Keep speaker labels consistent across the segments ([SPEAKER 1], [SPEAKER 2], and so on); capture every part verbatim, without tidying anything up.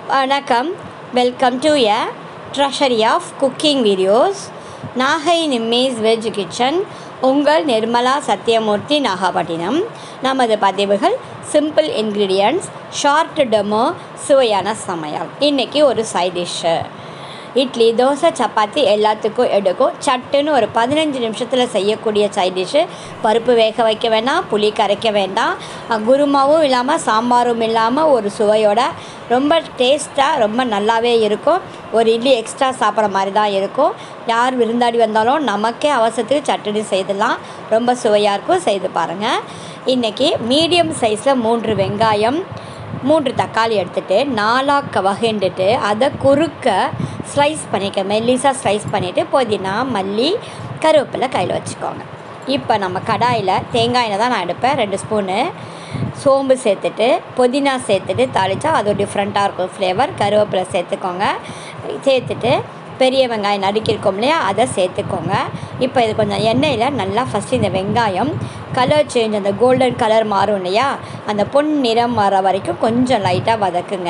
[SPEAKER 1] வணக்கம், welcome to a treasury of cooking videos. Nagai Nimmi's veg kitchen. உங்கள் நிர்மலா சத்யமூர்த்தி, நாகப்பட்டினம். நமது பதிவுகள் சிம்பிள் இன்க்ரீடியன்ட்ஸ், ஷார்ட் டெமோ, சுவையான சமையல். இன்றைக்கி ஒரு சைட் டிஷ்ஷு. இட்லி, தோசை, சப்பாத்தி எல்லாத்துக்கும் எடுக்கும். சட்டுன்னு ஒரு பதினஞ்சு நிமிஷத்தில் செய்யக்கூடிய சைட் டிஷ்ஷு. பருப்பு வேக வைக்க வேண்டாம், புளி கரைக்க வேண்டாம், குருமாவும் இல்லாமல் சாம்பாரும் இல்லாமல் ஒரு சுவையோட ரொம்ப டேஸ்ட்டாக ரொம்ப நல்லாவே இருக்கும். ஒரு இட்லி எக்ஸ்ட்ரா சாப்பிட்ற மாதிரி தான் இருக்கும். யார் விருந்தாடி வந்தாலும் நமக்கே அவசரத்துக்கு சட்டுன்னு செய்தலாம். ரொம்ப சுவையாக இருக்கும், செய்து பாருங்கள். இன்றைக்கி மீடியம் சைஸில் மூன்று வெங்காயம், மூன்று தக்காளி எடுத்துகிட்டு நாலாக வகைண்டுட்டு அதை குறுக்க ஸ்லைஸ் பண்ணிக்க, மெல்லிஸாக ஸ்லைஸ் பண்ணிவிட்டு புதினா, மல்லி, கருவேப்பிலை கையில் வச்சுக்கோங்க. இப்போ நம்ம கடாயில் தேங்காய் எண்ணெய் தான் நான் எடுப்பேன். ரெண்டு ஸ்பூனு சோம்பு சேர்த்துட்டு புதினா சேர்த்துட்டு தாளித்தா அது ஒரு டிஃப்ரெண்ட்டாக இருக்கும் ஃப்ளேவர். கருவேப்பிலை சேர்த்துக்கோங்க. சேர்த்துட்டு பெரிய வெங்காயம் நறுக்கியிருக்கோம் இல்லையா, அதை சேர்த்துக்கோங்க. இப்போ இது கொஞ்சம் எண்ணெயில் நல்லா ஃபஸ்ட்டு இந்த வெங்காயம் கலர் சேஞ்ச், அந்த கோல்டன் கலர் மாறும் இல்லையா, அந்த பொன் நிறம் வர வரைக்கும் கொஞ்சம் லைட்டாக வதக்குங்க.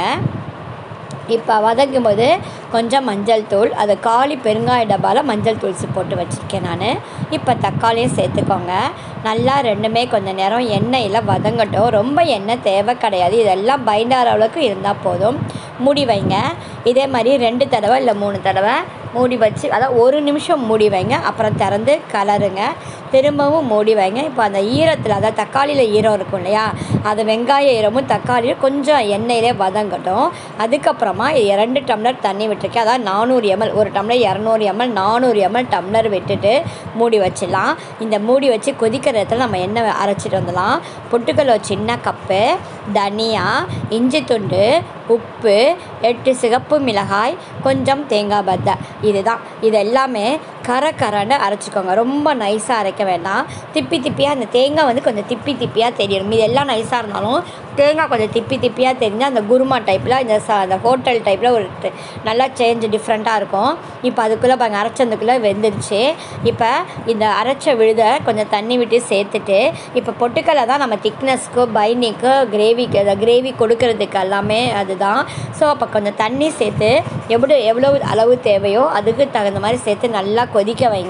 [SPEAKER 1] இப்போ வதக்கும் போது கொஞ்சம் மஞ்சள் தூள், அது காலி பெருங்காய டப்பாவில் மஞ்சள் தூள் போட்டு வச்சுருக்கேன் நான். இப்போ தக்காளியும் சேர்த்துக்கோங்க. நல்லா ரெண்டுமே கொஞ்சம் நேரம் எண்ணெயில் வதங்கட்டும். ரொம்ப எண்ணெய் தேவை கிடையாது, இதெல்லாம் பைண்டார அளவுக்கு இருந்தால் போதும். மூடி வைங்க. இதே மாதிரி ரெண்டு தடவை இல்லை மூணு தடவை மூடி வச்சு, அதாவது ஒரு நிமிஷம் மூடி வைங்க. அப்புறம் திறந்து கலருங்க. திரும்பவும் மூடி வைங்க. இப்போ அந்த ஈரத்தில், அதாவது தக்காளியில் ஈரம் இருக்கும் இல்லையா, அது வெங்காய ஈரமும் தக்காளியும் கொஞ்சம் எண்ணெயிலே வதங்கட்டும். அதுக்கப்புறமா ரெண்டு டம்ளர் தண்ணி விட்டுருக்கேன். அதாவது நானூறு எம்எல், ஒரு டம்ளர் இரநூறு எம்எல், நானூறு எம்எல் டம்ளர் விட்டுட்டு மூடி வச்சிடலாம். இந்த மூடி வச்சு கொதிக்கிற இடத்துல நம்ம எண்ணெய் அரைச்சிட்டு வந்துடலாம். பொட்டுக்கல்ல ஒரு சின்ன கப்பு, தனியா, இஞ்சி துண்டு, உப்பு, எட்டு சிகப்பு மிளகாய், கொஞ்சம் தேங்காய் பத்தை, இதுதான். இது எல்லாமே கரை கரைன்னு அரைச்சிக்கோங்க. ரொம்ப நைஸாக அரைக்க வேண்டாம். திப்பி திப்பியாக, அந்த தேங்காய் வந்து கொஞ்சம் திப்பி திப்பியாக தெரியணும். இது எல்லாம் நைஸாக இருந்தாலும் தேங்காய் கொஞ்சம் திப்பி திப்பியாக தெரிஞ்சால் அந்த குருமா டைப்பில், இந்த ச அந்த ஹோட்டல் டைப்பில் ஒரு நல்லா சேஞ்ச் டிஃப்ரெண்ட்டாக இருக்கும். இப்போ அதுக்குள்ளே பாருங்கள், அரைச்சதுக்குள்ளே வெந்துருச்சு. இப்போ இந்த அரைச்ச விழுதை கொஞ்சம் தண்ணி விட்டு சேர்த்துட்டு, இப்போ பொட்டுக்கல்லை தான் நம்ம திக்னஸ்க்கு, பைண்டிங்க்கு, கிரேவிக்கு, அந்த கிரேவி கொடுக்கறதுக்கு எல்லாமே அதுதான். ஸோ அப்போ கொஞ்சம் தண்ணி சேர்த்து எவ்வளோ எவ்வளோ அளவு தேவையோ அதுக்கு தகுந்த மாதிரி சேர்த்து நல்லா கொதிக்க வைங்க.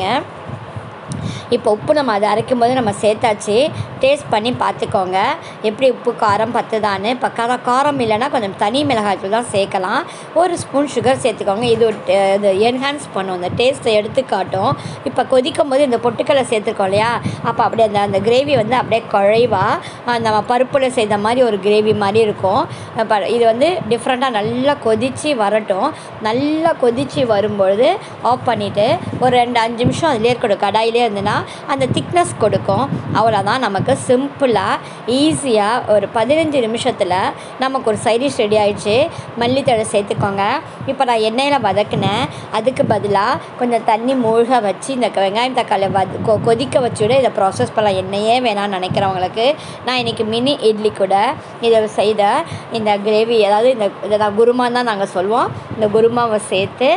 [SPEAKER 1] இப்போ உப்பு நம்ம அதை அரைக்கும் போது நம்ம சேர்த்தாச்சு. டேஸ்ட் பண்ணி பார்த்துக்கோங்க எப்படி உப்பு காரம் பத்துதான்னு. இப்போ காரம் காரம் இல்லைன்னா கொஞ்சம் தனி மிளகாய்த்தூள் தான் சேர்க்கலாம். ஒரு ஸ்பூன் சுகர் சேர்த்துக்கோங்க. இது இது என்ஹான்ஸ் பண்ணும், இந்த டேஸ்ட்டை எடுத்து காட்டும். இப்போ கொதிக்கும் போது இந்த பொட்டுக்கல்லை சேர்த்துருக்கோம் இல்லையா, அப்போ அப்படியே அந்த அந்த கிரேவி வந்து அப்படியே குழைவாக நம்ம பருப்பில் செய்த மாதிரி ஒரு கிரேவி மாதிரி இருக்கும். இப்போ இது வந்து டிஃப்ரெண்ட்டாக நல்லா கொதித்து வரட்டும். நல்லா கொதித்து வரும்பொழுது ஆஃப் பண்ணிவிட்டு ஒரு ரெண்டு அஞ்சு நிமிஷம் அதிலே இருக்கணும். கடாயிலே இருந்துன்னா அந்த திக்னஸ் கொடுக்கும். அவ்வளோதான். நமக்கு சிம்பிளாக ஈஸியாக ஒரு பதினஞ்சு நிமிஷத்தில் நமக்கு ஒரு சைட் டிஷ் ரெடி ஆகிடுச்சு. மல்லித்தழை சேர்த்துக்கோங்க. இப்போ நான் எண்ணெயில் வதக்கினேன், அதுக்கு பதிலாக கொஞ்சம் தண்ணி மூழ்க வச்சு இந்த வெங்காயம் தக்காளி வத கொ கொதிக்க வச்சுவிட இதை ப்ராசஸ் பண்ணலாம். எண்ணெயே வேணாம்னு நினைக்கிறவங்களுக்கு நான் இன்றைக்கி மினி இட்லி கூட இதை செய்த இந்த கிரேவி, அதாவது இந்த இதை நான் குருமா தான் நாங்கள் சொல்லுவோம், இந்த குருமாவை சேர்த்து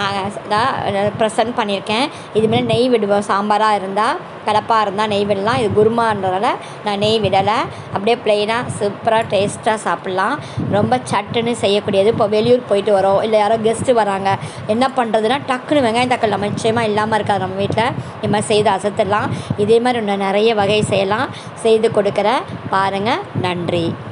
[SPEAKER 1] நான் ப்ரெசன்ட் பண்ணியிருக்கேன். இதுமாதிரி நெய் விடுவோம். சாம்பாராக இருந்தால், கலப்பாக இருந்தால் நெய் விடலாம். இது குருமான்றதால நான் நெய் விடலை. அப்படியே ப்ளெயினாக சூப்பராக டேஸ்ட்டாக சாப்பிட்லாம். ரொம்ப சட்டுன்னு செய்யக்கூடியது. இப்போ வெளியூர் போயிட்டு வரோம், இல்லை யாரோ கெஸ்ட்டு வராங்க, என்ன பண்ணுறதுன்னா டக்குன்னு வெங்காயம் தக்காளி நம்ம நிச்சயமாக இல்லாமல் இருக்காது நம்ம வீட்டில். இது மாதிரி செய்து அசத்திடலாம். இதே மாதிரி இன்னும் நிறைய வகை செய்யலாம். செய்து கொடுக்குற பாருங்கள். நன்றி.